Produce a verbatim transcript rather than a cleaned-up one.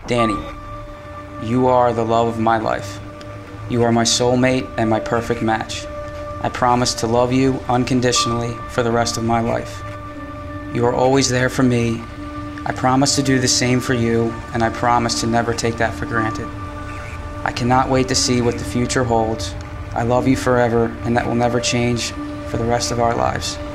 Danny, you are the love of my life. You are my soulmate and my perfect match. I promise to love you unconditionally for the rest of my life. You are always there for me. I promise to do the same for you, and I promise to never take that for granted. I cannot wait to see what the future holds. I love you forever, and that will never change for the rest of our lives.